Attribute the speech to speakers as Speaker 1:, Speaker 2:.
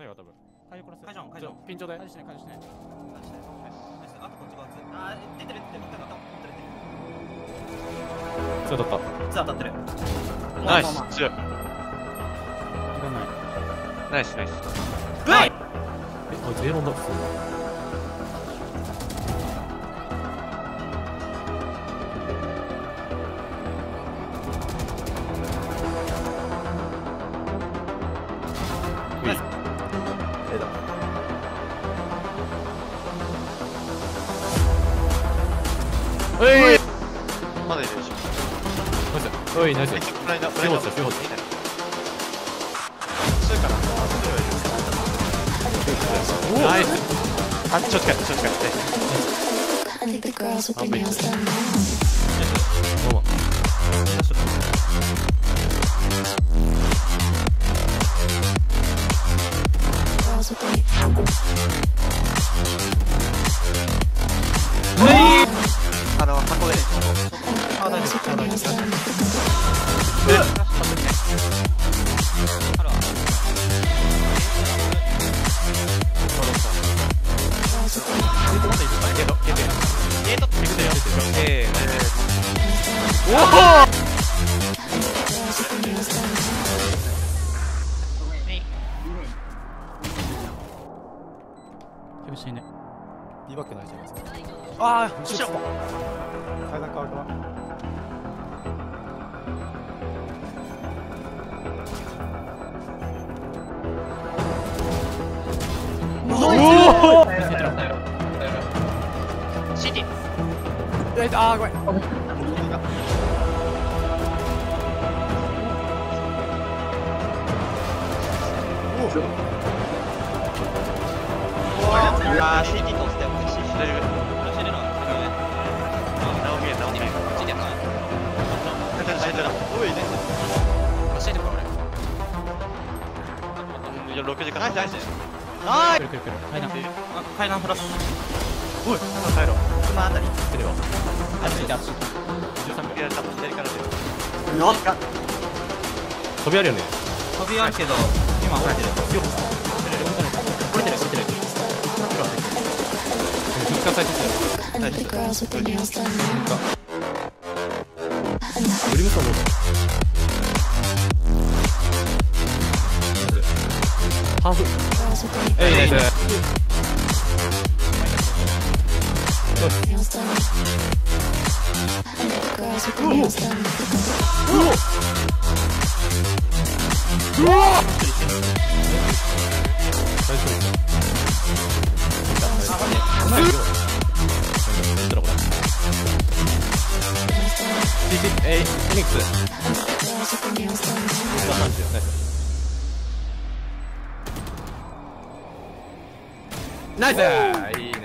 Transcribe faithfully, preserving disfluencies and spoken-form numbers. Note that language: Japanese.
Speaker 1: ないわ多分。
Speaker 2: 解除殺す。
Speaker 3: 解除解除。
Speaker 1: ピンチョで。
Speaker 2: 解除しない解除しない。
Speaker 3: あとこっち側つ。あー出てる出てる出てる
Speaker 1: そうだった。
Speaker 3: つ当たってる。
Speaker 4: ナイス強い。
Speaker 2: 時間ない。
Speaker 4: ナイスナイス。
Speaker 3: うわい。
Speaker 1: え、あいつエロンだ普通に。
Speaker 3: ナイス。
Speaker 1: えだ。えい。
Speaker 4: まだいるでしょ。
Speaker 1: ナイス。おいナイス。
Speaker 4: フライだフライだ。
Speaker 1: フィホーチだフィホーチ。
Speaker 4: 強いから。
Speaker 1: ナイス。
Speaker 4: あ、ちょっと近いちょっと近い。
Speaker 1: 完璧。どうも。
Speaker 4: あの箱で。
Speaker 3: あ大丈夫大丈夫。
Speaker 4: え。
Speaker 3: あるわ。
Speaker 4: ゲートゲートゲートって言ってよ。ええ。
Speaker 1: おお。
Speaker 2: 厳しいね。
Speaker 1: ビバックないじゃないですか。
Speaker 4: ああ後ろ。
Speaker 1: 階段変わるか。
Speaker 4: おお。シティ。
Speaker 1: えあーごめん。
Speaker 4: あーシティとステップシティ大丈夫。ナオミナオミ。シティやな。大丈夫大丈夫。おいね。シティか俺。うんろくじかな。ナイスナイス。ナイス。
Speaker 2: くるくるくる。階段。
Speaker 3: 階段フラッシュ。
Speaker 4: おい、帰ろう。
Speaker 3: このあたり。
Speaker 1: テレは。
Speaker 2: あっちいてあっちいて。
Speaker 4: じゅうさんびきやった。左からで。
Speaker 3: よっ。
Speaker 1: 飛びあるよね。
Speaker 3: 飛びあるけど今降りてる。よっ。降りてる降りてる。
Speaker 1: 復活されてたよ。グリムさんどうだ。ハーフ。えいナイス。うお。うお。うわ。大丈夫。えい、フェニックス。ナイス。ナイス。いいね。